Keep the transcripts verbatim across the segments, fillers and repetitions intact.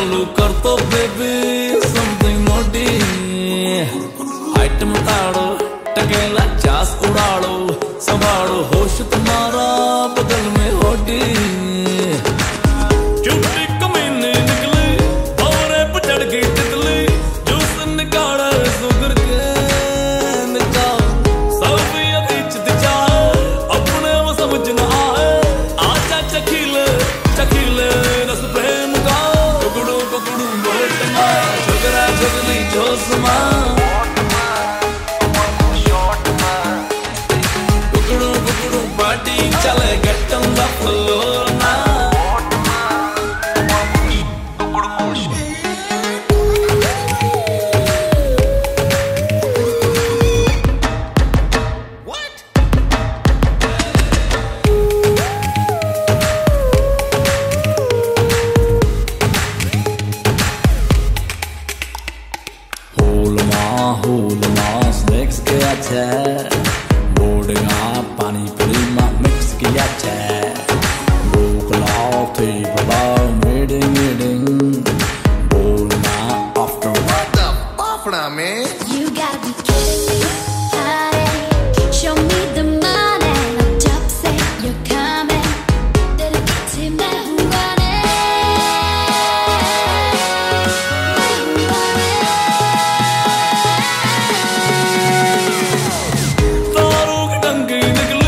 चालू कर तो बेबी समथिंग नोटी आइटम ताड़ो टकेला चास उड़ाड़ो संभालो होश तुम्हारा बगल में होडी चुट्टी कमीने निकली भौरे पे चढ़ गई तितली जूस निकाला सुगर के निकाल सब बीच दिखा अपने वो समझ ना आए आजा चखीले चखीले रस प्रेम का कुकड़ू कुकड़ू बोट मार झगड़ा झगड़ी जोश मार चले get on the floor now. What? Hole ma, hole ma, snakes ke ache. Boardinga, pani puri ma. किया चे बुकलाओ थी बड़ा मीटिंग मीटिंग बोलना after what the fuck man you gotta be kidding me honey show me the money now jump say you're coming दिल किसी में हुआ ने तारों की टंकी निकली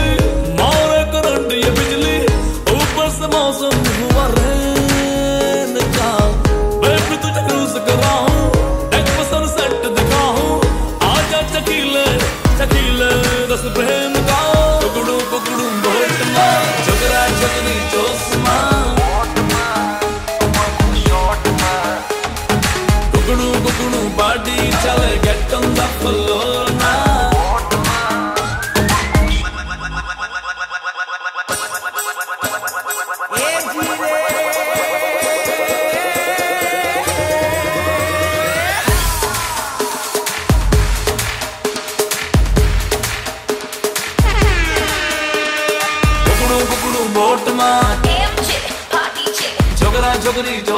मौसम हुआ रैन का बेबी तुझे क्रूज कराऊं एक सनसेट दिखाऊं आजा चखीले चखीले रस प्रेम का कुकड़ू कुकड़ू बोट मार झगड़ा झगड़ी जोश मार कुकड़ू कुकड़ू बाडी चले get on the floor now बोट मार झगड़ा झगड़ी